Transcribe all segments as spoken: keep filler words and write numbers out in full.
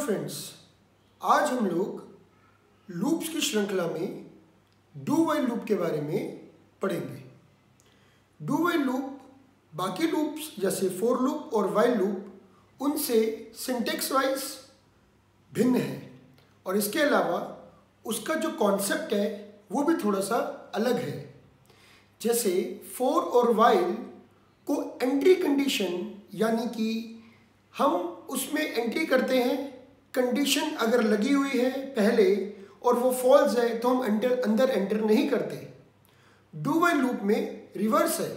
Friends, आज हम लोग लूप्स की श्रृंखला में डू वाइल लूप के बारे में पढ़ेंगे। डू वाइल लूप बाकी लूप्स जैसे फॉर लूप और वाइल लूप उनसे सिंटेक्स वाइज भिन्न है और इसके अलावा उसका जो कॉन्सेप्ट है वो भी थोड़ा सा अलग है। जैसे फॉर और वाइल को एंट्री कंडीशन यानी कि हम उसमें एंट्री करते हैं, कंडीशन अगर लगी हुई है पहले और वो फॉल्स है तो हम एंटर अंदर एंटर नहीं करते। डू वाइल लूप में रिवर्स है,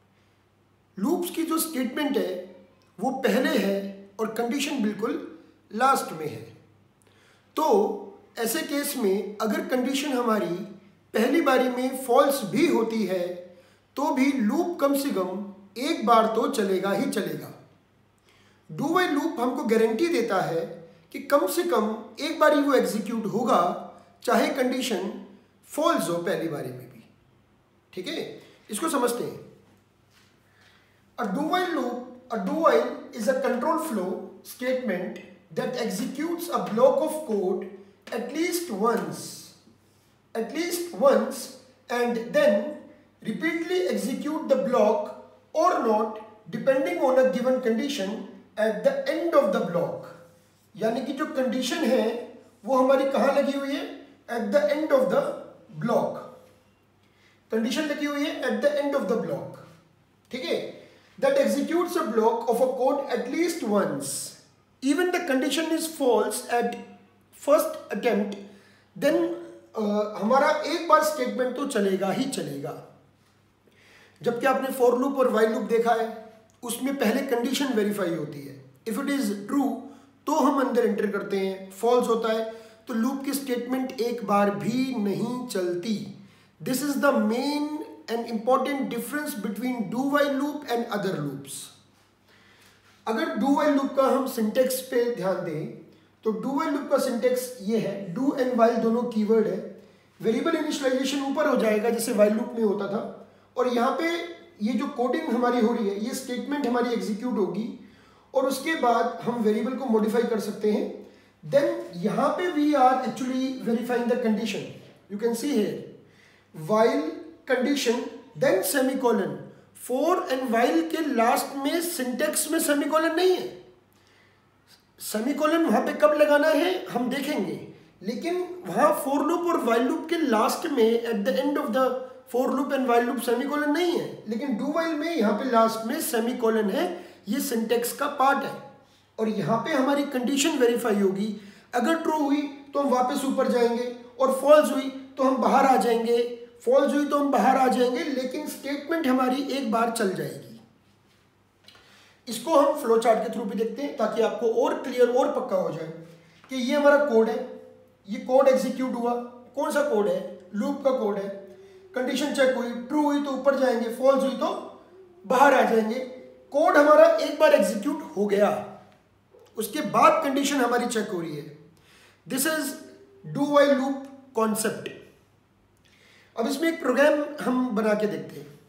लूप्स की जो स्टेटमेंट है वो पहले है और कंडीशन बिल्कुल लास्ट में है। तो ऐसे केस में अगर कंडीशन हमारी पहली बारी में फॉल्स भी होती है तो भी लूप कम से कम एक बार तो चलेगा ही चलेगा। डू वाइल लूप हमको गारंटी देता है कि कम से कम एक बारी वो एग्जीक्यूट होगा चाहे कंडीशन फॉल्स हो पहली बारी में भी। ठीक है, इसको समझते हैं। A do while loop a do while is a control flow statement that executes a block of code at least once at least once and then repeatedly execute the block or not depending on a given condition at the end of the block। यानी कि जो condition है वो हमारी कहाँ लगी हुई है? at the end of the block। Condition लगी हुई है at the end of the block। ठीक है, that executes a block of a code at least once even the condition is false at first attempt, then हमारा एक बार statement तो चलेगा ही चलेगा। जबकि आपने फॉर लूप और वाइल लूप देखा है उसमें पहले कंडीशन वेरीफाई होती है। इफ इट इज ट्रू तो हम अंदर एंटर करते हैं, फॉल्स होता है तो लूप की स्टेटमेंट एक बार भी नहीं चलती। This is the main and important difference between do while loop and other loops. अगर डू वाइल लूप का हम सिंटेक्स पे ध्यान दें तो डू वाइल लूप का सिंटेक्स ये है, डू एंड वाइल दोनों कीवर्ड है। वेरिएबल इनिशियलाइजेशन ऊपर हो जाएगा जैसे वाइल लूप में होता था और यहाँ पे ये जो कोडिंग हमारी हो रही है ये स्टेटमेंट हमारी एग्जीक्यूट होगी और उसके बाद हम वेरिएबल को मॉडिफाई कर सकते हैं। देन यहाँ पे we are actually verifying the condition. You can see here while condition then semicolon. For and while के लास्ट में सिंटेक्स में सेमीकोलन नहीं है। सेमीकोलन वहां पे कब लगाना है हम देखेंगे, लेकिन वहां फॉर लूप और वाइल लूप के लास्ट में at the end of the for loop and while loop semicolon नहीं है, लेकिन डू वाइल में यहाँ पे लास्ट में सेमीकोलन है। ये सिंटेक्स का पार्ट है और यहाँ पे हमारी कंडीशन वेरीफाई होगी। अगर ट्रू हुई तो हम वापस ऊपर जाएंगे और फॉल्स हुई तो हम बाहर आ जाएंगे, फॉल्स हुई तो हम बाहर आ जाएंगे, लेकिन स्टेटमेंट हमारी एक बार चल जाएगी। इसको हम फ्लो चार्ट के थ्रू भी देखते हैं ताकि आपको और क्लियर और पक्का हो जाए कि ये हमारा कोड है, ये कोड एग्जीक्यूट हुआ। कौन सा कोड है? लूप का कोड है। कंडीशन चेक हुई, ट्रू हुई तो ऊपर जाएंगे, फॉल्स हुई तो बाहर आ जाएंगे। कोड हमारा एक बार एग्जीक्यूट हो गया, उसके बाद कंडीशन हमारी चेक हो रही है। This is do while loop concept. अब इसमें एक प्रोग्राम हम बना के देखते हैं।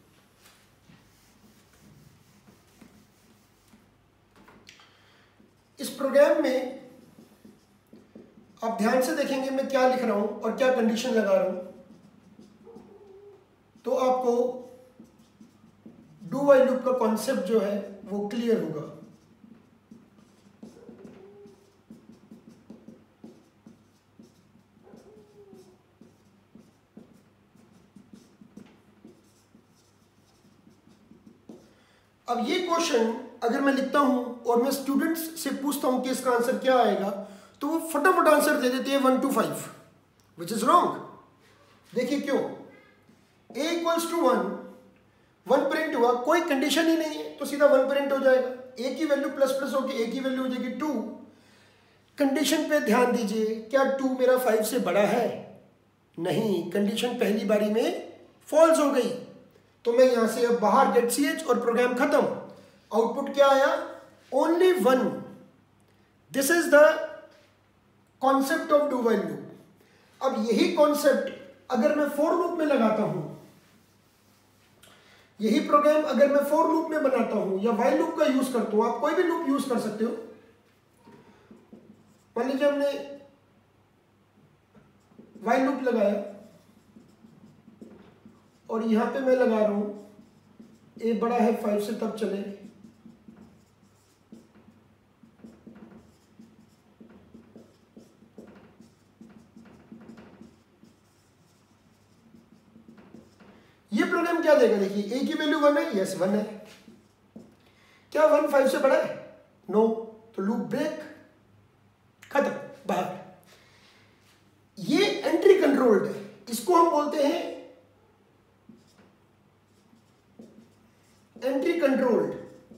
इस प्रोग्राम में आप ध्यान से देखेंगे मैं क्या लिख रहा हूं और क्या कंडीशन लगा रहा हूं तो आपको डू वाइल लूप का कॉन्सेप्ट जो है वो क्लियर होगा। अब ये क्वेश्चन अगर मैं लिखता हूं और मैं स्टूडेंट्स से पूछता हूं कि इसका आंसर क्या आएगा तो वो फटाफट आंसर दे देते हैं one two five, which is wrong. देखिए क्यों? A equals to one, one print हुआ, कोई कंडीशन ही नहीं है तो सीधा वन प्रिंट हो जाएगा। ए की वैल्यू प्लस प्लस होकर ए की वैल्यू हो जाएगी टू। कंडीशन पे ध्यान दीजिए, क्या टू मेरा फाइव से बड़ा है? नहीं, कंडीशन पहली बारी में फॉल्स हो गई तो मैं यहां से अब बाहर गेट सी एच और प्रोग्राम खत्म। आउटपुट क्या आया? Only one. This is the concept of do while loop. अब यही कॉन्सेप्ट अगर मैं फॉर लूप में लगाता हूं, यही प्रोग्राम अगर मैं फॉर लूप में बनाता हूं या वाइल लूप का यूज करता हूं, आप कोई भी लूप यूज कर सकते हो। मान लीजिए हमने वाइल लूप लगाया और यहां पे मैं लगा रहा हूं ए बड़ा है फाइव से तब चले, ये प्रोग्राम क्या देगा? देखिए ए की वैल्यू वन है, यस वन है। क्या वन फाइव से बड़ा है? नो। तो लूप ब्रेक, खत्म, बाहर। ये एंट्री कंट्रोल्ड है, इसको हम बोलते हैं एंट्री कंट्रोल्ड,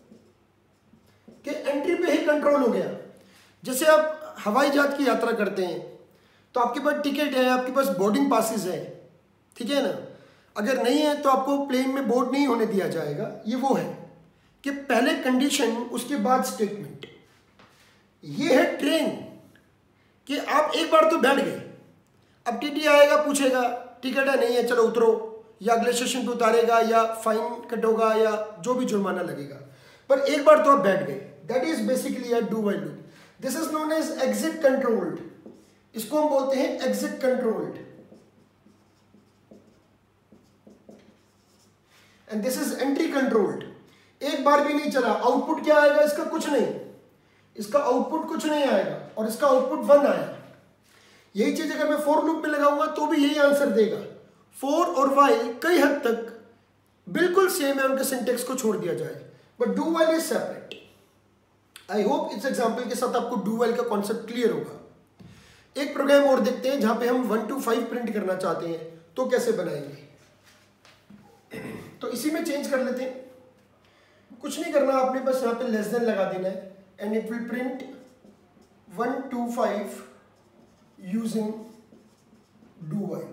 कि एंट्री पे ही कंट्रोल हो गया। जैसे आप हवाई जहाज की यात्रा करते हैं तो आपके पास टिकट है, आपके पास बोर्डिंग पासिस है, ठीक है ना। अगर नहीं है तो आपको प्लेन में बोर्ड नहीं होने दिया जाएगा। ये वो है कि पहले कंडीशन उसके बाद स्टेटमेंट। ये है ट्रेन कि आप एक बार तो बैठ गए, अब टीटी आएगा पूछेगा टिकट है नहीं है चलो उतरो, या अगले स्टेशन पे उतारेगा या फाइन कटोगा या जो भी जुर्माना लगेगा, पर एक बार तो आप बैठ गए। That is basically a do while loop. This is known as exit controlled, इसको हम बोलते हैं exit controlled, and this is entry controlled. एक बार भी नहीं चला, आउटपुट क्या आएगा? इसका कुछ नहीं, इसका आउटपुट कुछ नहीं आएगा और इसका आउटपुट वन आएगा। यही चीज अगर मैं फॉर लूप में लगाऊंगा तो भी यही आंसर देगा। फॉर और वाइल कई हद तक बिल्कुल सेम है, उनके सिंटेक्स को छोड़ दिया जाए, but do while is separate. I hope इस एग्जांपल के साथ आपको डू वाइल का कॉन्सेप्ट क्लियर होगा। एक प्रोग्राम और देखते हैं जहां पे हम वन टू फाइव प्रिंट करना चाहते हैं, तो कैसे बनाएंगे। तो इसी में चेंज कर लेते हैं, कुछ नहीं करना आपने, बस यहाँ पे लेस देन लगा देना है and it will print one two five using do while.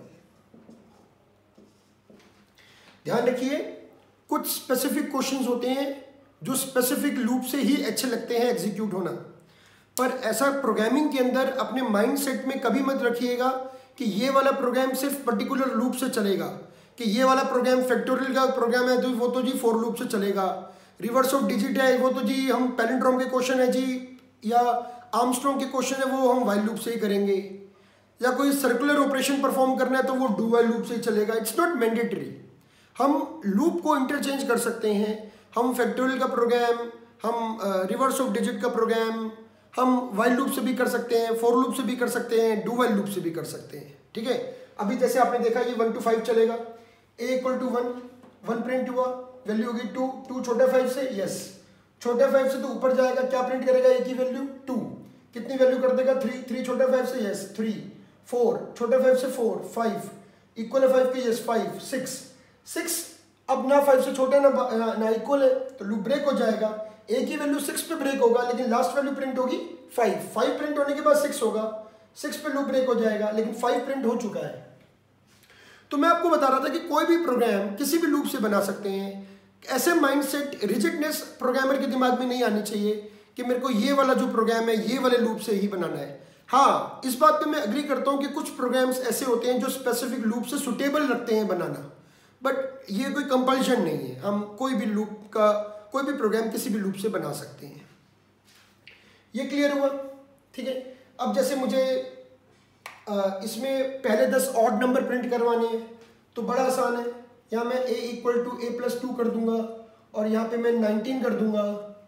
ध्यान रखिए कुछ स्पेसिफिक क्वेश्चंस होते हैं जो स्पेसिफिक लूप से ही अच्छे लगते हैं एग्जीक्यूट होना, पर ऐसा प्रोग्रामिंग के अंदर अपने माइंड सेट में कभी मत रखिएगा कि ये वाला प्रोग्राम सिर्फ पर्टिकुलर लूप से चलेगा, कि ये वाला प्रोग्राम फैक्टोरियल का प्रोग्राम है तो वो तो जी फॉर लूप से चलेगा, रिवर्स ऑफ डिजिट है वो तो जी हम पैलिंड्रोम के क्वेश्चन है जी, या आर्मस्ट्रॉन्ग के क्वेश्चन है वो हम वाइल लूप से ही करेंगे, या कोई सर्कुलर ऑपरेशन परफॉर्म करना है तो वो डू वाइल लूप से ही चलेगा। It's not mandatory. हम लूप को इंटरचेंज कर सकते हैं, हम फैक्टोरियल का प्रोग्राम, हम रिवर्स ऑफ डिजिट का प्रोग्राम हम वाइल लूप से भी कर सकते हैं, फॉर लूप से भी कर सकते हैं, डू वाइल लूप से भी कर सकते हैं, ठीक है। अभी जैसे आपने देखा ये वन टू फाइव चलेगा, a equal to one, one print हुआ, वैल्यू होगी टू, टू छोटा फाइव से, यस छोटा फाइव से तो ऊपर जाएगा, क्या प्रिंट करेगा ए की वैल्यू टू, कितनी वैल्यू कर देगा थ्री, थ्री छोटा फाइव से, यस थ्री, फोर छोटा फाइव से फोर, फाइव इक्वल है फाइव के, यस फाइव, सिक्स, सिक्स अब ना फाइव से छोटा ना ना इक्वल है तो लूप ब्रेक हो जाएगा। ए की वैल्यू सिक्स पे ब्रेक होगा लेकिन लास्ट वैल्यू प्रिंट होगी फाइव, फाइव प्रिंट होने के बाद सिक्स होगा, सिक्स पे लूप ब्रेक हो जाएगा लेकिन फाइव प्रिंट हो चुका है। तो मैं आपको बता रहा था कि कोई भी प्रोग्राम किसी भी लूप से बना सकते हैं। ऐसे माइंडसेट रिजिडनेस प्रोग्रामर के दिमाग में नहीं आनी चाहिए कि मेरे को ये वाला जो प्रोग्राम है ये वाले लूप से ही बनाना है। हाँ, इस बात पे मैं अग्री करता हूँ कि कुछ प्रोग्राम्स ऐसे होते हैं जो स्पेसिफिक लूप से सुटेबल रखते हैं बनाना, बट ये कोई कंपल्शन नहीं है। हम कोई भी लूप का कोई भी प्रोग्राम किसी भी लूप से बना सकते हैं। ये क्लियर हुआ? ठीक है। अब जैसे मुझे आ, इसमें पहले दस ऑड नंबर प्रिंट करवाने हैं तो बड़ा आसान है। यहाँ मैं a equal to a plus two कर दूंगा और यहाँ पे मैं नाइनटीन कर दूंगा।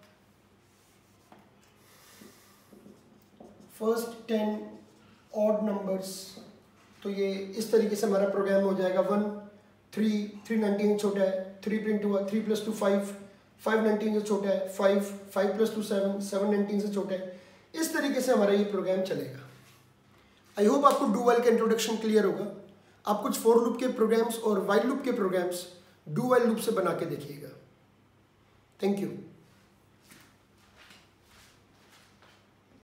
फर्स्ट टेन ऑड नंबर्स, तो ये इस तरीके से हमारा प्रोग्राम हो जाएगा। वन थ्री, थ्री नाइनटीन छोटा है, थ्री प्रिंट हुआ, three plus two five, five nineteen से छोटा है, five, five plus two seven, seven nineteen से छोटा है। इस तरीके से हमारा ये प्रोग्राम चलेगा। आई होप आपको डू वाइल का इंट्रोडक्शन क्लियर होगा। आप कुछ फॉर लूप के प्रोग्राम्स और वाइल लूप के प्रोग्राम्स डू वाइल लूप से बना के देखिएगा। Thank you.